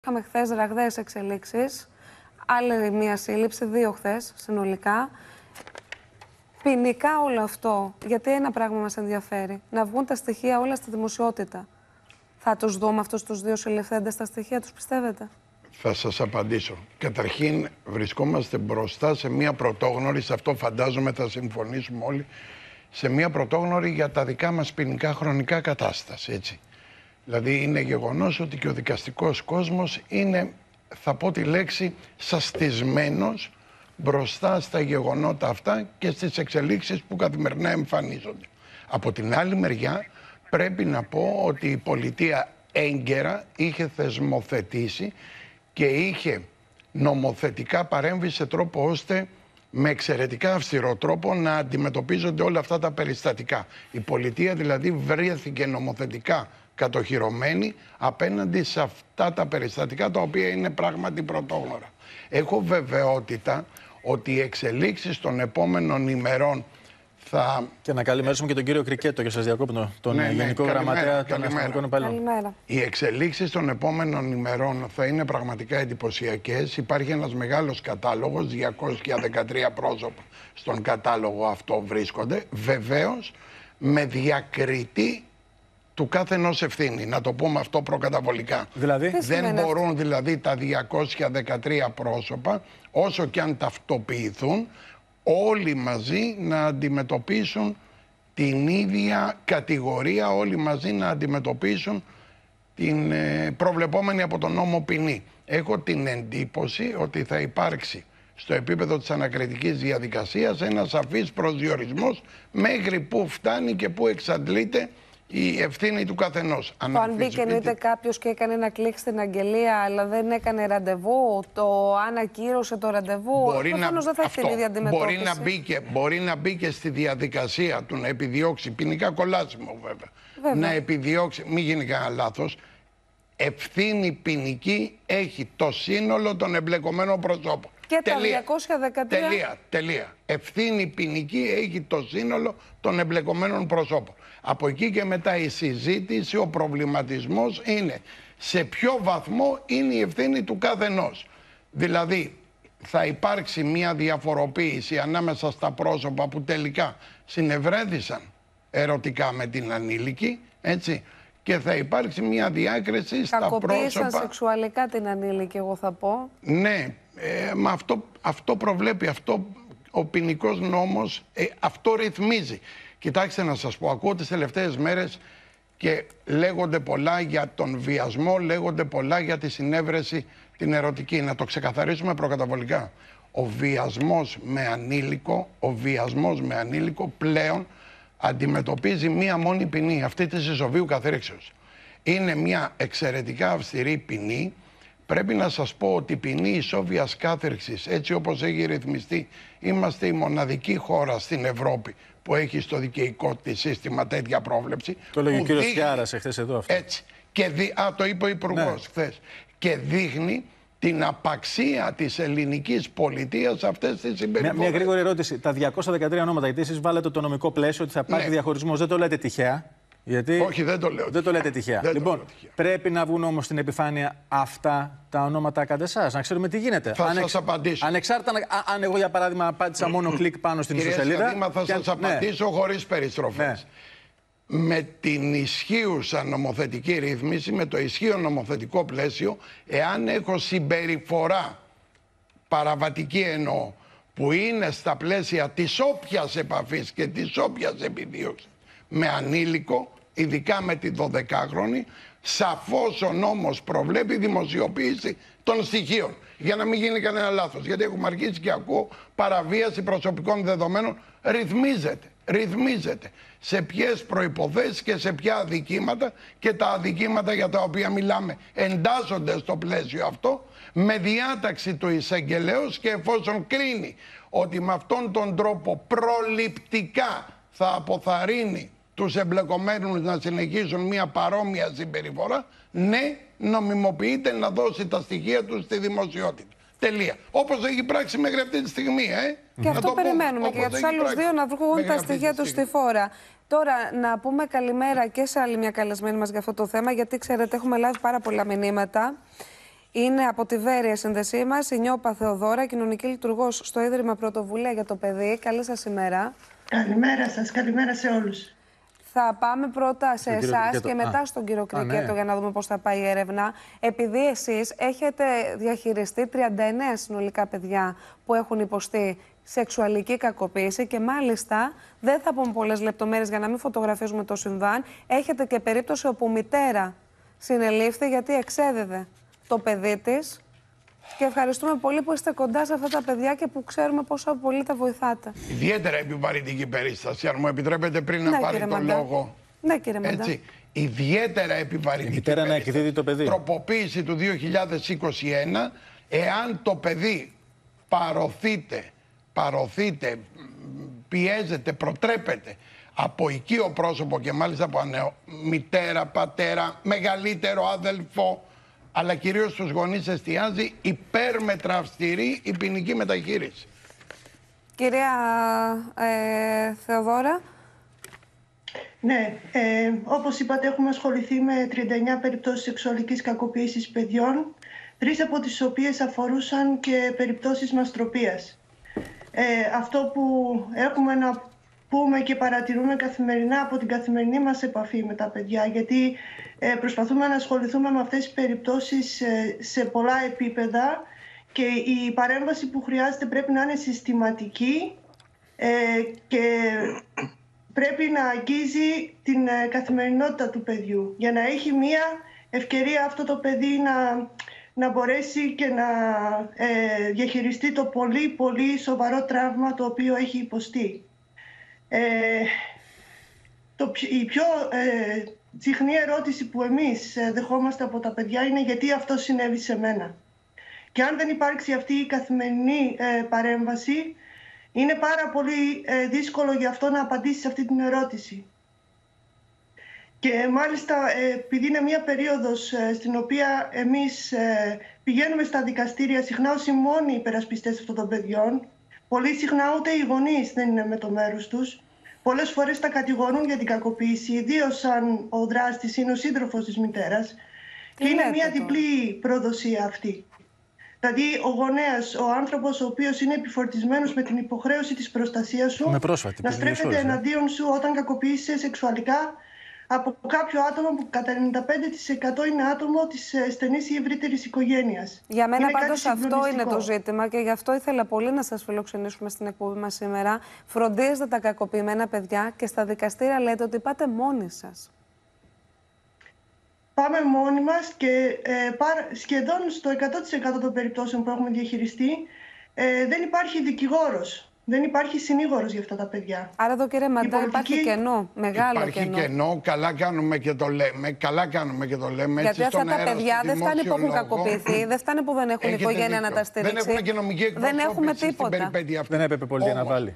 Είχαμε χθες ραγδαίες εξελίξεις. Άλλη μία σύλληψη, 2 χθες συνολικά. Ποινικά όλο αυτό, γιατί ένα πράγμα μας ενδιαφέρει, να βγουν τα στοιχεία όλα στη δημοσιότητα. Θα τους δούμε αυτούς τους 2 συλληφθέντες τα στοιχεία, τους πιστεύετε? Θα σας απαντήσω. Καταρχήν βρισκόμαστε μπροστά σε μία πρωτόγνωρη, σε αυτό φαντάζομαι θα συμφωνήσουμε όλοι, σε μία πρωτόγνωρη για τα δικά μας ποινικά χρονικά κατάσταση, έτσι. Δηλαδή είναι γεγονός ότι και ο δικαστικός κόσμος είναι, θα πω τη λέξη, σαστισμένος μπροστά στα γεγονότα αυτά και στις εξελίξεις που καθημερινά εμφανίζονται. Από την άλλη μεριά πρέπει να πω ότι η πολιτεία έγκαιρα είχε θεσμοθετήσει και είχε νομοθετικά παρέμβει σε τρόπο ώστε με εξαιρετικά αυστηρό τρόπο να αντιμετωπίζονται όλα αυτά τα περιστατικά. Η πολιτεία δηλαδή βρέθηκε νομοθετικά κατοχυρωμένη απέναντι σε αυτά τα περιστατικά τα οποία είναι πράγματι πρωτόγνωρα. Έχω βεβαιότητα ότι οι εξελίξεις των επόμενων ημερών θα... Και να καλημερίσουμε και τον κύριο Κρικέτο, και σας διακόπτω, τον Γενικό Γραμματέα των Αστυνομικών Υπαλλήλων. Οι εξελίξεις των επόμενων ημερών θα είναι πραγματικά εντυπωσιακές. Υπάρχει ένας μεγάλος κατάλογος, 213 πρόσωπα στον κατάλογο αυτό βρίσκονται. Βεβαίως, με διακριτή του κάθε ενός ευθύνη. Να το πούμε αυτό προκαταβολικά. Δηλαδή? Δεν μπορούν δηλαδή τα 213 πρόσωπα, όσο και αν ταυτοποιηθούν, όλοι μαζί να αντιμετωπίσουν την ίδια κατηγορία, όλοι μαζί να αντιμετωπίσουν την προβλεπόμενη από τον νόμο ποινή. Έχω την εντύπωση ότι θα υπάρξει στο επίπεδο της ανακριτικής διαδικασίας ένας σαφής προσδιορισμός μέχρι που φτάνει και που εξαντλείται η ευθύνη του καθενός. Αν μπήκε εννοείται κάποιος και έκανε ένα κλικ στην αγγελία, αλλά δεν έκανε ραντεβού, το ανακύρωσε το ραντεβού, προφανώς δεν θα έχει την ίδια αντιμετώπιση. Μπορεί να μπει και στη διαδικασία του να επιδιώξει, ποινικά κολάσιμο βέβαια, να επιδιώξει, μην γίνει κανένα λάθος, ευθύνη ποινική έχει το σύνολο των εμπλεκομένων προσώπων. Και τελεία. Τα 213... Τελεία. Ευθύνη ποινική έχει το σύνολο των εμπλεκομένων προσώπων. Από εκεί και μετά η συζήτηση, ο προβληματισμός είναι σε ποιο βαθμό είναι η ευθύνη του καθενός. Δηλαδή θα υπάρξει μια διαφοροποίηση ανάμεσα στα πρόσωπα που τελικά συνευρέθησαν ερωτικά με την ανήλικη, έτσι, και θα υπάρξει μια διάκριση στα πρόσωπα... Κακοποίησαν σεξουαλικά την ανήλικη, εγώ θα πω. Ναι, μα αυτό προβλέπει, αυτό ο ποινικός νόμος, αυτό ρυθμίζει. Κοιτάξτε να σας πω, ακούω τις τελευταίες μέρες και λέγονται πολλά για τον βιασμό, λέγονται πολλά για τη συνέβρεση την ερωτική. Να το ξεκαθαρίσουμε προκαταβολικά. Ο βιασμός με ανήλικο πλέον αντιμετωπίζει μία μόνη ποινή, αυτή της ισοβίου καθρήξεως. Είναι μια εξαιρετικά αυστηρή ποινή. Πρέπει να σας πω ότι η ποινή ισόβιας κάθριξης, έτσι όπως έχει ρυθμιστεί, είμαστε η μοναδική χώρα στην Ευρώπη που έχει στο δικαιικό της σύστημα τέτοια πρόβλεψη. Το έλεγε ο κύριος Κιάρας εχθές εδώ αυτό. Έτσι. Το είπε ο Υπουργός χθες. Και δείχνει την απαξία της ελληνικής πολιτείας αυτές τις συμπεριφορές. Μια γρήγορη ερώτηση. Τα 213 ονόματα, γιατί εσείς βάλετε το νομικό πλαίσιο ότι θα υπάρχει διαχωρισμός, δεν το λέτε τυχαία? Γιατί... Όχι, δεν το λέω. Δεν το λέτε τυχαία. Λοιπόν, πρέπει να βγουν όμως στην επιφάνεια αυτά τα ονόματα κατά εσάς, να ξέρουμε τι γίνεται. Θα σας απαντήσω. Ανεξάρτητα αν εγώ, για παράδειγμα, απάντησα μόνο κλικ πάνω στην ιστοσελίδα. Θα σας απαντήσω χωρίς περιστροφές. Με την ισχύουσα νομοθετική ρύθμιση, με το ισχύον νομοθετικό πλαίσιο, εάν έχω συμπεριφορά παραβατική εννοώ, που είναι στα πλαίσια της όποιας επαφής και της όποιας επιδίωξης με ανήλικο, ειδικά με τη 12χρονη, σαφώς ο νόμος προβλέπει δημοσιοποίηση των στοιχείων. Για να μην γίνει κανένα λάθος. Γιατί έχουμε αρχίσει και ακούω παραβίαση προσωπικών δεδομένων. Ρυθμίζεται. Σε ποιες προϋποθέσεις και σε ποια αδικήματα, και τα αδικήματα για τα οποία μιλάμε εντάσσονται στο πλαίσιο αυτό, με διάταξη του εισαγγελέως, και εφόσον κρίνει ότι με αυτόν τον τρόπο προληπτικά θα αποθαρρύνει τους εμπλεκομένους να συνεχίσουν μια παρόμοια συμπεριφορά, ναι, νομιμοποιείται να δώσει τα στοιχεία του στη δημοσιότητα. Τελεία. Όπως έχει πράξει μέχρι αυτή τη στιγμή, Και αυτό περιμένουμε, και για τους άλλους δύο να βγουν τα στοιχεία τους στη φόρα. Τώρα, να πούμε καλημέρα και σε άλλη μια καλεσμένη μας για αυτό το θέμα, γιατί ξέρετε, έχουμε λάβει πάρα πολλά μηνύματα. Είναι από τη Βέρεια σύνδεσή μας, η Νιώπα Θεοδώρα, κοινωνική λειτουργός στο Ίδρυμα Πρωτοβουλία για το Παιδί. Καλή σας ημέρα. Καλημέρα σας, καλημέρα σε όλους. Θα πάμε πρώτα σε εσάς και μετά στον κύριο Κρικέτο, ναι, για να δούμε πώς θα πάει η έρευνα. Επειδή εσείς έχετε διαχειριστεί 39 συνολικά παιδιά που έχουν υποστεί σεξουαλική κακοποίηση και μάλιστα, δεν θα πούμε πολλές λεπτομέρειες για να μην φωτογραφίζουμε το συμβάν, έχετε και περίπτωση όπου μητέρα συνελήφθη γιατί εξέδιδε το παιδί της. Και ευχαριστούμε πολύ που είστε κοντά σε αυτά τα παιδιά και που ξέρουμε πόσο πολύ τα βοηθάτε. Ιδιαίτερα επιβαρυντική περίσταση, αν μου επιτρέπετε πριν να πάρει το λόγο. Ναι, κύριε Μαντά. Έτσι, ιδιαίτερα επιβαρυντική περίσταση. Να εκδίδει το παιδί. Τροποποίηση του 2021, εάν το παιδί παρωθείτε, πιέζεται, προτρέπεται από οικείο πρόσωπο και μάλιστα από μητέρα, πατέρα, μεγαλύτερο αδελφό, αλλά κυρίως στους γονείς εστιάζει υπέρμετρα αυστηρή η ποινική μεταχείριση. Κυρία Θεοδώρα. Ναι, όπως είπατε έχουμε ασχοληθεί με 39 περιπτώσεις σεξουαλικής κακοποίησης παιδιών, 3 από τις οποίες αφορούσαν και περιπτώσεις μαστροπίας. Αυτό που έχουμε να πούμε και παρατηρούμε καθημερινά από την καθημερινή μας επαφή με τα παιδιά, γιατί προσπαθούμε να ασχοληθούμε με αυτές τις περιπτώσεις σε πολλά επίπεδα και η παρέμβαση που χρειάζεται πρέπει να είναι συστηματική και πρέπει να αγγίζει την καθημερινότητα του παιδιού για να έχει μία ευκαιρία αυτό το παιδί να μπορέσει και να διαχειριστεί το πολύ πολύ σοβαρό τραύμα το οποίο έχει υποστεί. Η πιο συχνή ερώτηση που εμείς δεχόμαστε από τα παιδιά είναι γιατί αυτό συνέβη σε μένα. Και αν δεν υπάρξει αυτή η καθημερινή παρέμβαση, είναι πάρα πολύ δύσκολο για αυτό να απαντήσει σε αυτή την ερώτηση. Και μάλιστα επειδή είναι μια περίοδος στην οποία εμείς πηγαίνουμε στα δικαστήρια συχνά ως οι μόνοι υπερασπιστές αυτών των παιδιών, πολύ συχνά ούτε οι γονείς δεν είναι με το μέρος τους. Πολλές φορές τα κατηγορούν για την κακοποίηση, ιδίως αν ο δράστης είναι ο σύντροφος της μητέρας. Και είναι μια διπλή προδοσία αυτή. Δηλαδή ο γονέας, ο άνθρωπος ο οποίος είναι επιφορτισμένος με την υποχρέωση της προστασίας σου, να στρέφεται εναντίον σου όταν κακοποιείσαι σεξουαλικά από κάποιο άτομο που κατά 95% είναι άτομο της στενής ή ευρύτερης οικογένειας. Για μένα πάντως αυτό είναι το ζήτημα και γι' αυτό ήθελα πολύ να σας φιλοξενήσουμε στην εκπομπή μας σήμερα. Φροντίζετε τα κακοποιημένα παιδιά και στα δικαστήρια λέτε ότι πάτε μόνοι σας. Πάμε μόνοι μας και σχεδόν στο 100% των περιπτώσεων που έχουμε διαχειριστεί δεν υπάρχει δικηγόρος. Δεν υπάρχει συνήγορος για αυτά τα παιδιά. Άρα εδώ, κύριε Μαντά, υπάρχει κενό, μεγάλο κενό. Υπάρχει κενό, καλά κάνουμε και το λέμε. Γιατί αυτά τα παιδιά δεν φτάνει που έχουν κακοποιηθεί, δεν φτάνει που δεν έχουν οικογένεια να τα στηρίξει. Δεν έχουν και νομική εκπροσώπηση στην περιπέτεια αυτή. Δεν έπρεπε πολύ να βάλει.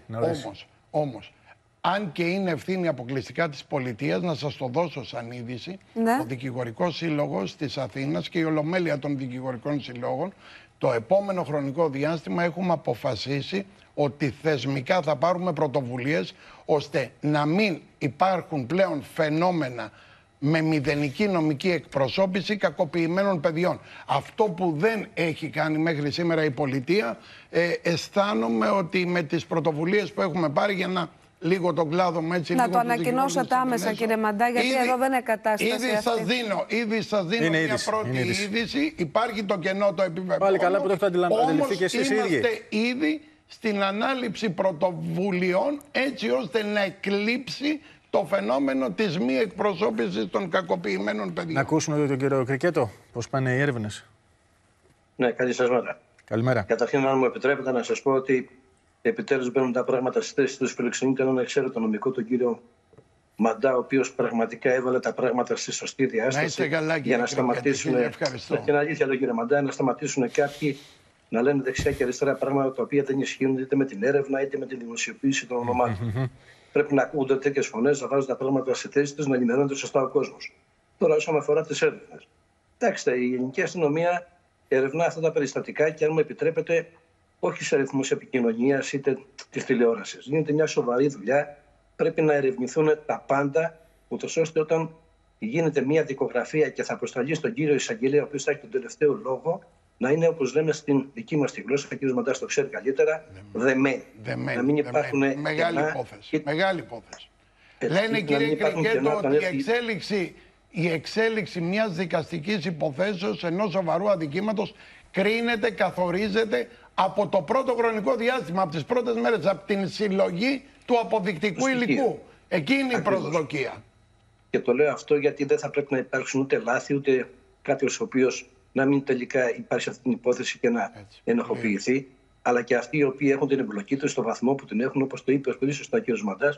Όμως, αν και είναι ευθύνη αποκλειστικά της πολιτείας, να σας το δώσω σαν είδηση, ο Δικηγορικός Σύλλογος της Αθήνας και η Ολομέλεια των Δικηγορικών Συλλόγων, το επόμενο χρονικό διάστημα έχουμε αποφασίσει ότι θεσμικά θα πάρουμε πρωτοβουλίες ώστε να μην υπάρχουν πλέον φαινόμενα με μηδενική νομική εκπροσώπηση κακοποιημένων παιδιών. Αυτό που δεν έχει κάνει μέχρι σήμερα η πολιτεία, αισθάνομαι ότι με τις πρωτοβουλίες που έχουμε πάρει για να λίγο τον κλάδο μου έτσι να το ανακοινώσετε άμεσα, κύριε Μαντά, γιατί εδώ δεν είναι κατάσταση. Ήδη σας δίνω μια πρώτη είδηση. Υπάρχει το κενό, το επιβεβαιώνω. Πάλι καλά που το έχετε αντιληφθεί και εσείς οι ίδιοι. Είμαστε ήδη στην ανάληψη πρωτοβουλειών έτσι ώστε να εκλείψει το φαινόμενο της μη εκπροσώπησης των κακοποιημένων παιδιών. Να ακούσουμε τον κύριο Κρικέτο, πώς πάνε οι έρευνες. Ναι, καλή σας μέρα. Καλημέρα. Καταρχήν, αν μου επιτρέπετε να σας πω ότι επιτέλους μπαίνουν τα πράγματα στη θέση τους. Φιλοξενείται έναν εξαίρετο νομικό, τον κύριο Μαντά, ο οποίος πραγματικά έβαλε τα πράγματα στη σωστή διάσταση για να σταματήσουν. Και είναι αλήθεια, τον κύριο Μαντά, να σταματήσουν κάποιοι να λένε δεξιά και αριστερά πράγματα τα οποία δεν ισχύουν είτε με την έρευνα είτε με τη δημοσιοποίηση των ονομάτων. Πρέπει να ακούγονται τέτοιες φωνές, να βάζουν τα πράγματα στη θέση τους, να ενημερώνεται σωστά ο κόσμος. Τώρα, όσον αφορά τις έρευνες. Κοιτάξτε, η ελληνική αστυνομία ερευνά αυτά τα περιστατικά και, αν μου επιτρέπετε, όχι σε αριθμούς επικοινωνίας είτε της τηλεόρασης. Γίνεται μια σοβαρή δουλειά. Πρέπει να ερευνηθούν τα πάντα, ούτως ώστε όταν γίνεται μια δικογραφία και θα προσταλεί στον κύριο εισαγγελέα, ο οποίος θα έχει τον τελευταίο λόγο, να είναι, όπως λέμε στην δική μας τη γλώσσα, ο κ. Μαντάς το ξέρει καλύτερα, δεμένη. Να μην υπάρχουν μεγάλη υπόθεση. Μεγάλη υπόθεση. Λένε, κύριε Κρικέτο, ότι η εξέλιξη μιας δικαστικής υποθέσεως ενός σοβαρού αδικήματος κρίνεται, καθορίζεται από το πρώτο χρονικό διάστημα, από τις πρώτες μέρες, από την συλλογή του αποδεικτικού υλικού. Εκείνη η προσδοκία. Και το λέω αυτό γιατί δεν θα πρέπει να υπάρξουν ούτε λάθη, ούτε κάποιος ο οποίος να μην τελικά υπάρχει αυτή την υπόθεση και να ενοχοποιηθεί, αλλά και αυτοί οι οποίοι έχουν την εμπλοκή τους στο βαθμό που την έχουν, όπως το είπε ο πολύ σωστά κ. Μαντάς,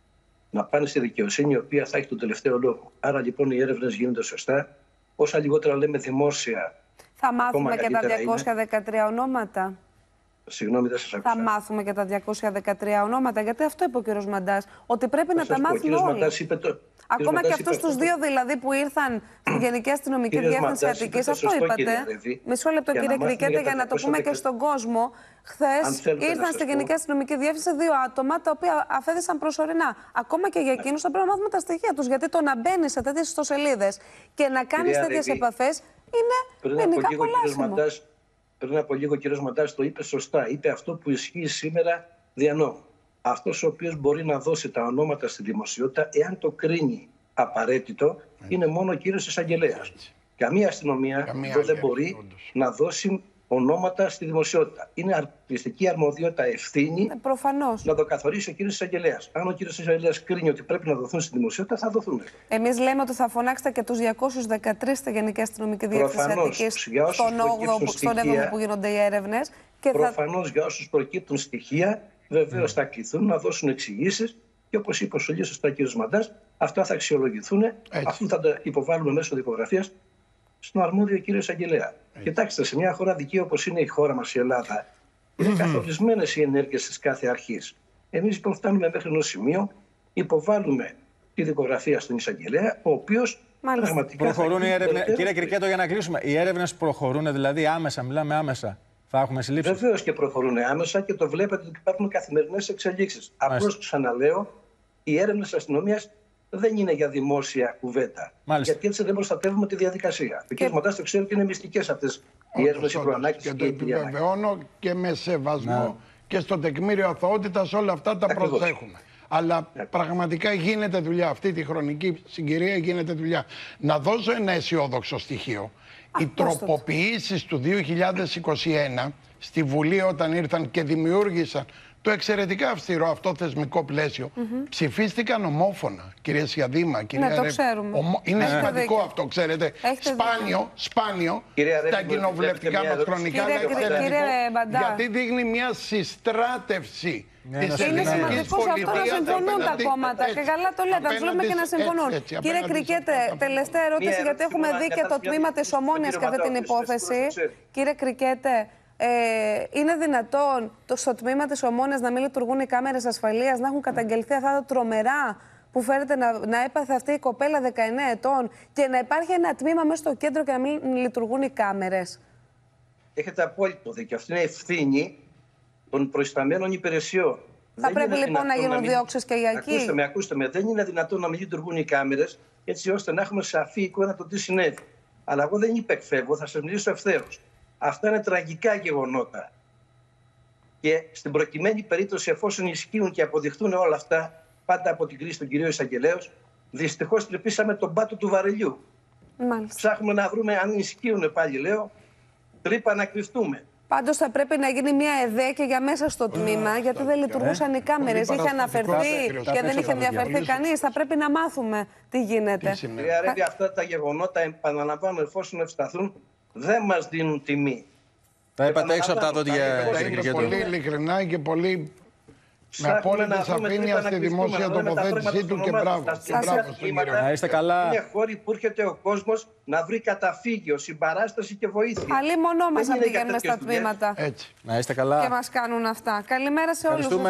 να πάνε στη δικαιοσύνη, η οποία θα έχει τον τελευταίο λόγο. Άρα λοιπόν οι έρευνες γίνονται σωστά. Όσα λιγότερα λέμε δημόσια. Θα μάθουμε και τα 213 ονόματα. Συγγνώμη, δεν σας άκουσα. Θα μάθουμε και τα 213 ονόματα, γιατί αυτό είπε ο κ. Μαντάς, ότι πρέπει να τα μάθουμε όλοι. Ακόμα και αυτούς τους δύο δηλαδή που ήρθαν στη Γενική Αστυνομική Διεύθυνση Αττικής, αυτό είπατε. Μισό λεπτό, κύριε Κρικέτε, για να το πούμε και στον κόσμο. Χθες ήρθαν στη Γενική Αστυνομική Διεύθυνση δύο άτομα τα οποία αφέδησαν προσωρινά. Ακόμα και για εκείνους θα πρέπει να μάθουμε τα στοιχεία τους. Γιατί το να μπαίνει σε τέτοιες ιστοσελίδες και να κάνεις τέτοιες επαφές είναι ποινικά κολάσιμο. Πριν από λίγο ο κ. Μαντάς το είπε σωστά. Είπε αυτό που ισχύει σήμερα δια νόμου. Αυτός ο οποίος μπορεί να δώσει τα ονόματα στη δημοσιότητα, εάν το κρίνει απαραίτητο, είναι μόνο ο κύριος εισαγγελέας. Καμία αστυνομία δεν μπορεί να δώσει ονόματα στη δημοσιότητα. Είναι αρτιστική αρμοδιότητα, ευθύνη να το καθορίσει ο κύριος εισαγγελέας. Αν ο κύριος εισαγγελέας κρίνει ότι πρέπει να δοθούν στη δημοσιότητα, θα δοθούν. Εμείς λέμε ότι θα φωνάξετε και τους 213 στη Γενική Αστυνομική Διεύθυνση Αττικής, στον 7ο που γίνονται οι έρευνες. Προφανώς για όσους προκύπτουν στοιχεία, βεβαίως θα κληθούν να δώσουν εξηγήσεις και, όπως είπε πολύ σωστά ο κ. Μαντάς, αυτά θα αξιολογηθούν, αφού θα τα υποβάλουμε μέσω δικογραφίας στον αρμόδιο κύριο εισαγγελέα. Κοιτάξτε, σε μια χώρα δική όπως είναι η χώρα μας, η Ελλάδα, είναι καθορισμένες οι ενέργειες της κάθε αρχής. Εμείς λοιπόν φτάνουμε μέχρι ενός σημείου, υποβάλλουμε τη δικογραφία στον εισαγγελέα, ο οποίος πραγματικά. Προχωρούν οι έρευνες. Κύριε Κρικέτο, για να κλείσουμε, οι έρευνες προχωρούν δηλαδή άμεσα, μιλάμε άμεσα. Θα έχουμε συλλήψεις. Βεβαίως και προχωρούν άμεσα και το βλέπετε ότι υπάρχουν καθημερινές εξελίξεις. Απλώς ξαναλέω, οι έρευνες της αστυνομίας δεν είναι για δημόσια κουβέντα. Γιατί έτσι δεν προστατεύουμε τη διαδικασία. Ο κ. Μαντάς το ξέρει ότι είναι μυστικές αυτές οι έρευνες, η προανάκριση και το επιβεβαιώνω και με σεβασμό και στο τεκμήριο αθωότητας, όλα αυτά τα προσέχουμε. Αλλά πραγματικά γίνεται δουλειά. Αυτή τη χρονική συγκυρία γίνεται δουλειά. Να δώσω ένα αισιόδοξο στοιχείο. Οι τροποποιήσεις του 2021 στη Βουλή, όταν ήρθαν και δημιούργησαν το εξαιρετικά αυστηρό αυτό θεσμικό πλαίσιο, ψηφίστηκαν ομόφωνα, κυρία Σιαδήμα. Ναι, το ξέρουμε. Είναι σημαντικό αυτό, ξέρετε. Σπάνιο στα κοινοβουλευτικά μας χρονικά. Γιατί δείχνει μια συστράτευση. Είναι σημαντικό αυτό να συμφωνούν τα κόμματα. Και καλά το λέτε, τους βλέπουμε και να συμφωνούν. Κύριε Κρικέτε, τελευταία ερώτηση, γιατί έχουμε δει και το τμήμα της Ομόνοιας και αυτή την υπόθεση. Κύριε Κρικέτε, είναι δυνατόν στο τμήμα της Ομόνοιας να μην λειτουργούν οι κάμερες ασφαλείας, να έχουν καταγγελθεί αυτά τα τρομερά που φέρεται να έπαθε αυτή η κοπέλα 19 ετών και να υπάρχει ένα τμήμα μέσα στο κέντρο και να μην λειτουργούν οι κάμερες? Έχετε απόλυτο δίκιο. Αυτή είναι ευθύνη των προϊσταμένων υπηρεσιών. Θα πρέπει λοιπόν να γίνουν διώξεις και για εκεί. Ακούστε με, δεν είναι δυνατόν να μην λειτουργούν οι κάμερες, έτσι ώστε να έχουμε σαφή εικόνα το τι συνέβη. Αλλά εγώ δεν υπεκφεύγω, θα σας μιλήσω ευθέως. Αυτά είναι τραγικά γεγονότα. Και στην προκειμένη περίπτωση, εφόσον ισχύουν και αποδειχτούν όλα αυτά, πάντα από την κρίση του κυρίου εισαγγελέως, δυστυχώς τρυπήσαμε τον πάτο του βαρελιού. Μάλιστα. Ψάχνουμε να βρούμε, αν ισχύουν πάλι, λέω, τρύπα να κρυφτούμε. Πάντως θα πρέπει να γίνει μια ΕΔΕ και για μέσα στο τμήμα, γιατί δεν λειτουργούσαν οι κάμερες. Είχε αναφερθεί και δεν είχε ενδιαφερθεί κανείς. Θα πρέπει να μάθουμε τι γίνεται. Κυρία Ρέβη, αυτά τα γεγονότα, επαναλαμβάνω, εφόσον ευσταθούν, δεν μας δίνουν τιμή. Τα είπατε έξω από τα δόντια. Είναι πολύ ειλικρινά και πολύ με απόλυτη σαφήνεια στη δημόσια τοποθέτησή του και μπράβο. Να είστε καλά. Είναι χώροι που έρχεται ο κόσμος να βρει καταφύγιο, συμπαράσταση και βοήθεια. Αλλή μονό μας να πηγαίνουμε στα τμήματα. Να είστε καλά. Και μας κάνουν αυτά. Καλημέρα σε όλους.